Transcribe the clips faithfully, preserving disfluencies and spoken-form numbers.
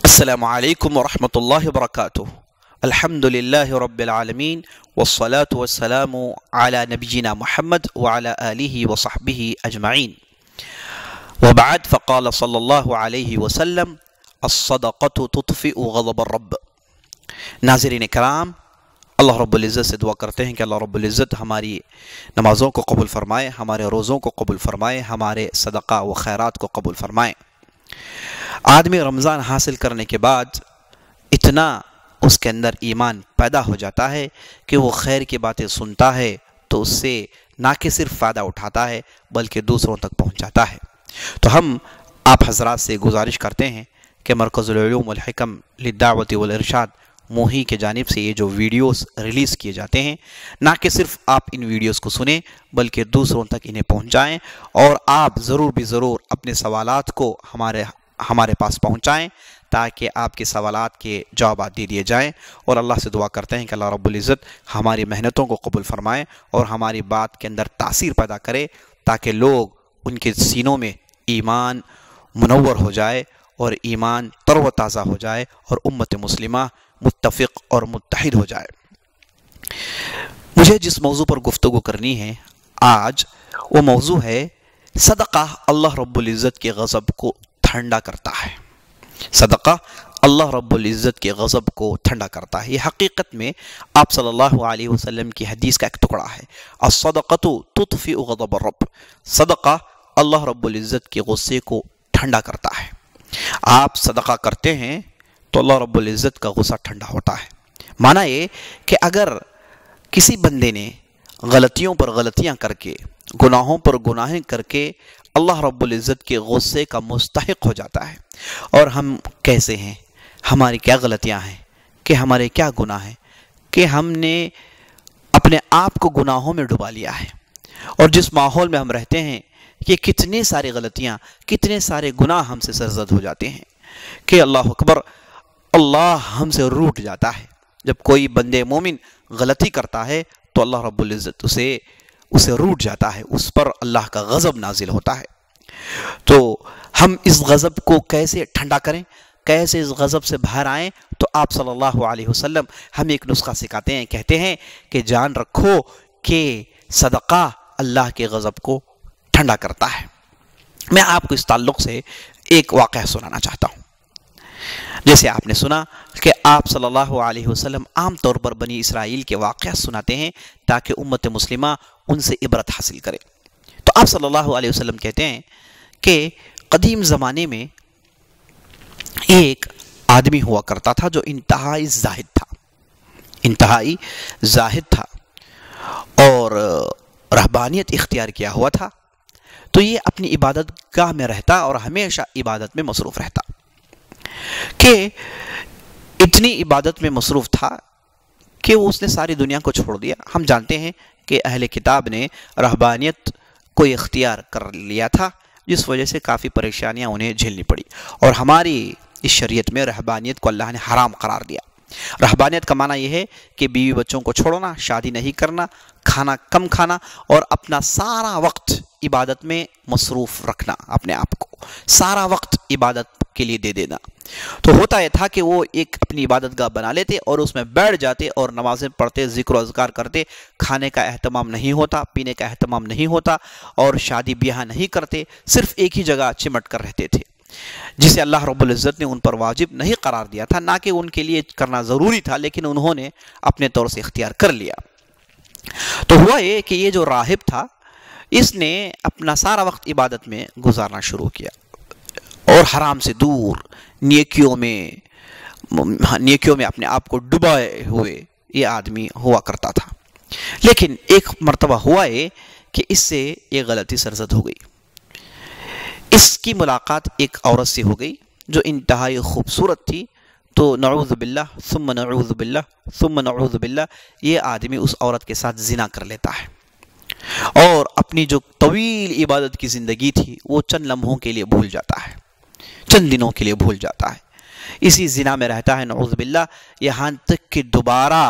السلام علیکم ورحمۃ اللہ وبرکاتہ۔ الحمد للہ رب العالمین والصلاة والسلام علی نبینا محمد وعلی آلہ وصحبہ اجمعین، وبعد فقال صلی اللہ علیہ وسلم الصدقۃ تطفئ غضب الرب۔ ناظرین کرام، اللہ رب العزت سے دعا کرتے ہیں کہ اللہ رب العزت ہماری نمازوں کو قبول فرمائے، ہمارے روزوں کو قبول فرمائے، ہمارے صدقہ و خیرات کو قبول فرمائے۔ آدمی رمضان حاصل کرنے کے بعد اتنا اس کے اندر ایمان پیدا ہو جاتا ہے کہ وہ خیر کی باتیں سنتا ہے تو اس سے نہ کہ صرف فائدہ اٹھاتا ہے بلکہ دوسروں تک پہنچاتا ہے۔ تو ہم آپ حضرات سے گزارش کرتے ہیں کہ مرکز العلوم والحکم للدعوت والارشاد موہی کے جانب سے یہ جو ویڈیوز ریلیز کیے جاتے ہیں، نہ کہ صرف آپ ان ویڈیوز کو سنیں بلکہ دوسروں تک انہیں پہنچائیں، اور آپ ضرور بھی ضرور اپنے سوالات کو ہمارے ہمارے پاس پہنچائیں تاکہ آپ کے سوالات کے جوابات دے دیے جائیں، اور اللہ سے دعا کرتے ہیں کہ اللہ رب العزت ہماری محنتوں کو قبول فرمائے اور ہماری بات کے اندر تاثیر پیدا کرے تاکہ لوگ ان کے سینوں میں ایمان منور ہو جائے اور ایمان تر و تازہ ہو جائے اور امت مسلمہ متفق اور متحد ہو جائے۔ مجھے جس موضوع پر گفتگو کرنی ہے آج، وہ موضوع ہے صدقہ اللہ رب العزت کے غضب کو ٹھنڈا کرتا ہے۔ صدقہ اللہ رب العزت کے غضب کو ٹھنڈا کرتا ہے۔ یہ حقیقت میں آپ صلی اللہ علیہ وسلم کی حدیث کا ایک ٹکڑا ہے، الصدقۃ تطفئ غضب الرب۔ صدقہ اللہ رب العزت کے غصے کو ٹھنڈا کرتا ہے۔ آپ صدقہ کرتے ہیں تو اللہ رب العزت کا غصہ ٹھنڈا ہوتا ہے۔ معنی یہ کہ اگر کسی بندے نے غلطیوں پر غلطیاں کر کے، گناہوں پر گناہیں کر کے اللہ رب العزت کے غصے کا مستحق ہو جاتا ہے، اور ہم کیسے ہیں، ہماری کیا غلطیاں ہیں، کہ ہمارے کیا گناہ ہیں، کہ ہم نے اپنے آپ کو گناہوں میں ڈبا لیا ہے، اور جس ماحول میں ہم رہتے ہیں کہ کتنے ساری غلطیاں، کتنے سارے گناہ ہم سے سرزد ہو جاتے ہیں کہ اللہ اکبر، اللہ ہم سے روٹ جاتا ہے۔ جب کوئی بندے مومن غلطی کرتا ہے تو اللہ رب العزت اسے اسے روٹ جاتا ہے، اس پر اللہ کا غضب نازل ہوتا ہے۔ تو ہم اس غضب کو کیسے ٹھنڈا کریں، کیسے اس غضب سے باہر آئیں، تو آپ صلی اللہ علیہ وسلم ہمیں ایک نسخہ سکھاتے ہیں، کہتے ہیں کہ جان رکھو کہ صدقہ اللہ کے غضب کو ٹھنڈا کرتا ہے۔ میں آپ کو اس تعلق سے ایک واقعہ سنانا چاہتا ہوں۔ جیسے آپ نے سنا کہ آپ صلی اللہ علیہ وسلم عام طور پر بنی اسرائیل کے واقعات سناتے ہیں تاکہ امت مسلمہ ان سے عبرت حاصل کرے۔ تو آپ صلی اللہ علیہ وسلم کہتے ہیں کہ قدیم زمانے میں ایک آدمی ہوا کرتا تھا جو انتہائی زاہد تھا، انتہائی زاہد تھا اور رہبانیت اختیار کیا ہوا تھا۔ تو یہ اپنی عبادت گاہ میں رہتا اور ہمیشہ عبادت میں مصروف رہتا، کہ اتنی عبادت میں مصروف تھا کہ وہ اس نے ساری دنیا کو چھوڑ دیا۔ ہم جانتے ہیں کہ اہل کتاب نے رہبانیت کو اختیار کر لیا تھا، جس وجہ سے کافی پریشانیاں انہیں جھیلنی پڑی، اور ہماری اس شریعت میں رہبانیت کو اللہ نے حرام قرار دیا۔ رہبانیت کا معنی یہ ہے کہ بیوی بچوں کو چھوڑنا، شادی نہیں کرنا، کھانا کم کھانا، اور اپنا سارا وقت عبادت میں مصروف رکھنا، اپنے آپ کو سارا وقت عبادت کے لیے دے دینا۔ تو ہوتا یہ تھا کہ وہ ایک اپنی عبادت گاہ بنا لیتے اور اس میں بیٹھ جاتے اور نمازیں پڑھتے، ذکر و اذکار کرتے، کھانے کا اہتمام نہیں ہوتا، پینے کا اہتمام نہیں ہوتا، اور شادی بیاہ نہیں کرتے، صرف ایک ہی جگہ چمٹ کر رہتے تھے، جسے اللہ رب العزت نے ان پر واجب نہیں قرار دیا تھا، نہ کہ ان کے لیے کرنا ضروری تھا، لیکن انہوں نے اپنے طور سے اختیار کر لیا۔ تو ہوا یہ کہ یہ جو راہب تھا، اس نے اپنا سارا وقت عبادت میں گزارنا شروع کیا اور حرام سے دور، نیکیوں میں نیکیوں میں اپنے آپ کو ڈبائے ہوئے یہ آدمی ہوا کرتا تھا۔ لیکن ایک مرتبہ ہوا ہے کہ اس سے یہ غلطی سرزد ہو گئی۔ اس کی ملاقات ایک عورت سے ہو گئی جو انتہائی خوبصورت تھی، تو نعوذ باللہ ثم نعوذ باللہ ثم نعوذ باللہ یہ آدمی اس عورت کے ساتھ زنا کر لیتا ہے، اور اپنی جو طویل عبادت کی زندگی تھی وہ چند لمحوں کے لیے بھول جاتا ہے، چند دنوں کے لیے بھول جاتا ہے، اسی زنا میں رہتا ہے نعوذ باللہ، یہاں تک کہ دوبارہ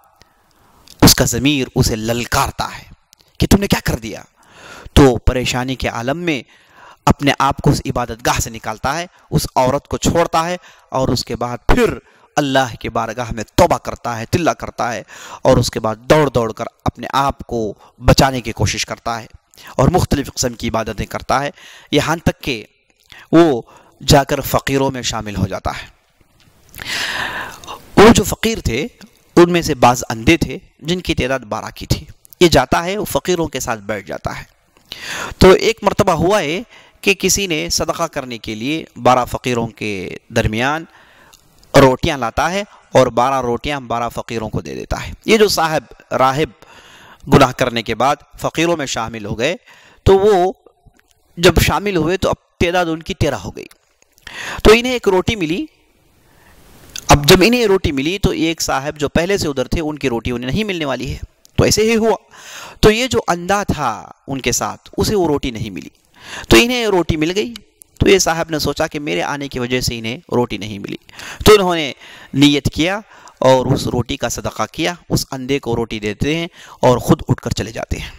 اس کا ضمیر اسے للکارتا ہے کہ تم نے کیا کر دیا۔ تو پریشانی کے عالم میں اپنے آپ کو اس عبادت گاہ سے نکالتا ہے، اس عورت کو چھوڑتا ہے، اور اس کے بعد پھر اللہ کے بارگاہ میں توبہ کرتا ہے، تلہ کرتا ہے، اور اس کے بعد دوڑ دوڑ کر اپنے آپ کو بچانے کی کوشش کرتا ہے اور مختلف قسم کی عبادتیں کرتا ہے، یہاں تک کہ وہ جا کر فقیروں میں شامل ہو جاتا ہے۔ وہ جو فقیر تھے ان میں سے بعض اندھے تھے جن کی تعداد بارہ کی تھی، یہ جاتا ہے وہ فقیروں کے ساتھ بیٹھ جاتا ہے۔ تو ایک مرتبہ ہوا ہے کہ کسی نے صدقہ کرنے کے لیے بارہ فقیروں کے درمیان روٹیاں لاتا ہے اور بارہ روٹیاں بارہ فقیروں کو دے دیتا ہے۔ یہ جو صاحب راہب گناہ کرنے کے بعد فقیروں میں شامل ہو گئے، تو وہ جب شامل ہوئے تو اب تعداد ان کی تیرہ ہو گئی، تو انہیں ایک روٹی ملی۔ اب جب انہیں روٹی ملی تو ایک صاحب جو پہلے سے ادھر تھے ان کی روٹی انہیں نہیں ملنے والی ہے، تو ایسے ہی ہوا۔ تو یہ جو اندھا تھا ان کے ساتھ اسے وہ روٹی نہیں ملی، تو انہیں روٹی مل گئی۔ تو یہ صاحب نے سوچا کہ میرے آنے کی وجہ سے انہیں روٹی نہیں ملی، تو انہوں نے نیت کیا اور اس روٹی کا صدقہ کیا، اس اندھے کو روٹی دیتے ہیں اور خود اٹھ کر چلے جاتے ہیں۔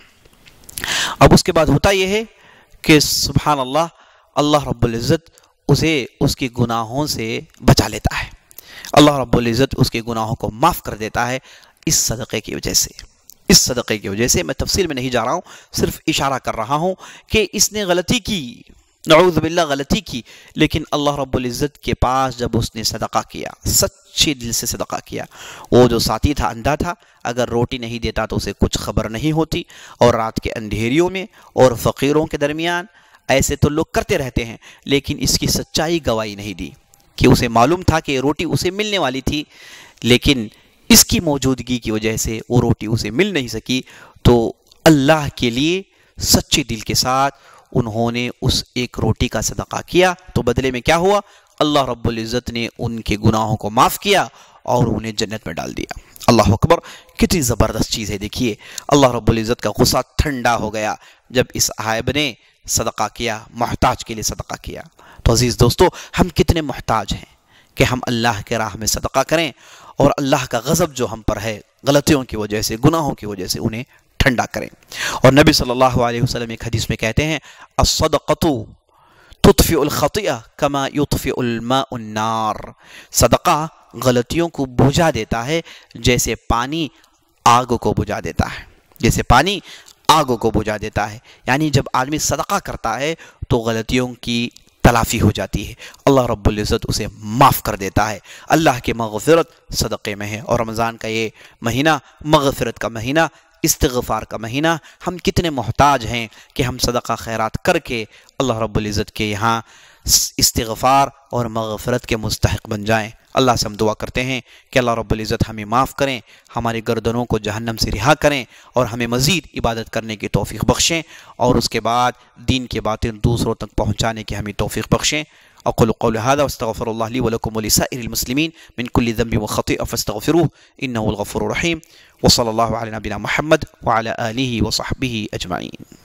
اب اس کے بعد ہوتا یہ ہے کہ سبحان اللہ، اللہ رب العزت اسے اس کی گناہوں سے بچا لیتا ہے، اللہ رب العزت اس کے گناہوں کو معاف کر دیتا ہے اس صدقے کی وجہ سے۔ اس صدقے کی وجہ سے میں تفصیل میں نہیں جا رہا ہوں، صرف اشارہ کر رہا ہوں کہ اس نے غلطی کی، نعوذ باللہ غلطی کی، لیکن اللہ رب العزت کے پاس جب اس نے صدقہ کیا، سچے دل سے صدقہ کیا، وہ جو ساتھی تھا اندھا تھا، اگر روٹی نہیں دیتا تو اسے کچھ خبر نہیں ہوتی، اور رات کے اندھیریوں میں اور فقیروں کے درمیان ایسے تو لوگ کرتے رہتے ہیں، لیکن اس کی سچائی گواہی نہیں دی کہ اسے معلوم تھا کہ روٹی اسے ملنے والی تھی، لیکن اس کی موجودگی کی وجہ سے وہ روٹی اسے مل نہیں سکی۔ تو اللہ کے لیے سچے دل کے ساتھ انہوں نے اس ایک روٹی کا صدقہ کیا، تو بدلے میں کیا ہوا؟ اللہ رب العزت نے ان کے گناہوں کو معاف کیا اور انہیں جنت میں ڈال دیا۔ اللہ اکبر، کتنی زبردست چیز ہے۔ دیکھیے اللہ رب العزت کا غصہ ٹھنڈا ہو گیا جب اس صاحب نے صدقہ کیا، محتاج کے لیے صدقہ کیا۔ تو عزیز دوستو، ہم کتنے محتاج ہیں کہ ہم اللہ کے راہ میں صدقہ کریں، اور اللہ کا غضب جو ہم پر ہے غلطیوں کی وجہ سے، گناہوں کی وجہ سے، انہیں ٹھنڈا کریں۔ اور نبی صلی اللہ علیہ وسلم ایک حدیث میں کہتے ہیں، الصدقۃ تطفئ الخطیئہ کما یطفئ الماء النار، صدقہ غلطیوں کو بجھا دیتا ہے جیسے پانی آگ کو بجھا دیتا ہے، جیسے پانی آگ کو بجھا دیتا ہے۔ یعنی جب آدمی صدقہ کرتا ہے تو غلطیوں کی تلافی ہو جاتی ہے، اللہ رب العزت اسے معاف کر دیتا ہے۔ اللہ کی مغفرت صدقے میں ہے، اور رمضان کا یہ مہینہ مغفرت کا مہینہ، استغفار کا مہینہ، ہم کتنے محتاج ہیں کہ ہم صدقہ خیرات کر کے اللہ رب العزت کے یہاں استغفار اور مغفرت کے مستحق بن جائیں۔ اللہ سے ہم دعا کرتے ہیں کہ اللہ رب العزت ہمیں معاف کریں، ہماری گردنوں کو جہنم سے رہا کریں، اور ہمیں مزید عبادت کرنے کی توفیق بخشیں، اور اس کے بعد دین کی باتیں دوسروں تک پہنچانے کی ہمیں توفیق بخشیں۔ اقول قول هذا واستغفر الله لي ولكم ولسائر المسلمين من كل ذنب وخطيئة فاستغفروه إنه الغفور الرحيم، وصلى الله على نبينا محمد وعلى آله وصحبه أجمعين۔